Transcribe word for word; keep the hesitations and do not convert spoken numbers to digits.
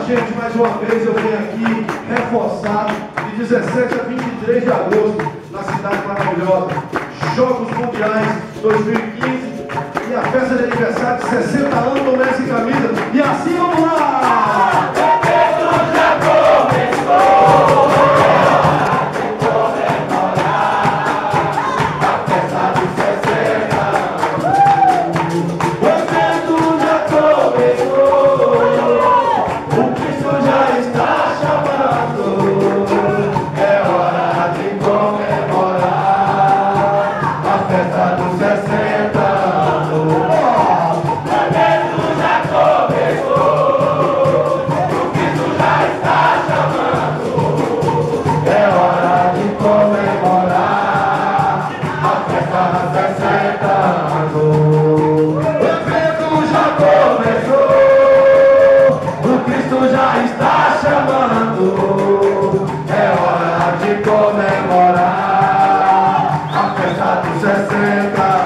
gente, mais uma vez eu venho aqui reforçado de dezessete a vinte e três de agosto na cidade maravilhosa, Jogos Mundiais dois mil e quinze e a festa de aniversário de sessenta anos do Messi Camisa. E assim vamos lá! Comemorar a festa dos sessenta.